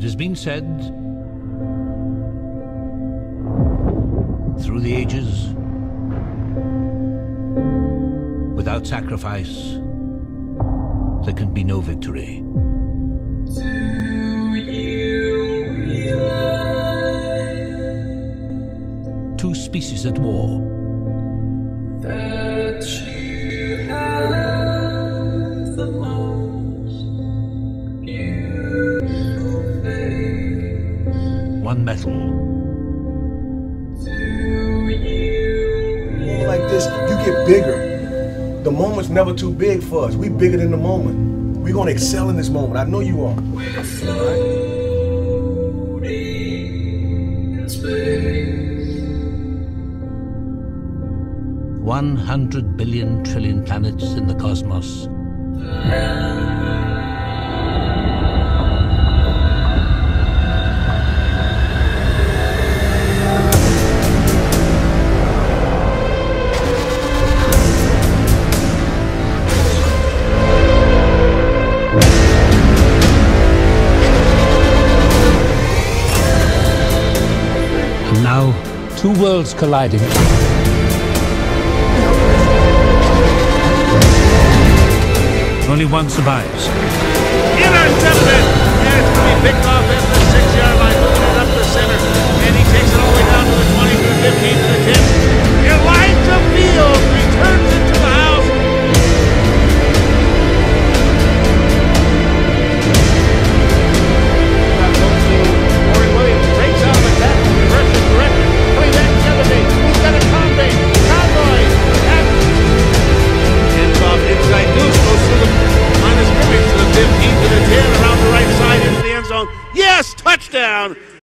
It has been said through the ages, without sacrifice, there can be no victory. Do you realize Two species at war, that you have the most beautiful face? one metal, Do you Like this, you get bigger. The moment's never too big for us. We bigger than the moment. We're gonna excel in this moment. I know you are. We're floating in space. 100 billion trillion planets in the cosmos. And now, two worlds colliding. Only one survives. Intercepted! And it's going to be picked off at the 6-yard line, moving it up the center. And he takes it all the way down to the 20, to the 15, to the 10. Elijah Fields returns it to the house. Corey Williams takes out the tackle, reverses direction. Coming back the other day. He's got a Cowboys. Hands off inside Deuce, goes through the line of scrimmage to the 15, to the 10, around the right side into the end zone. Yes, touchdown!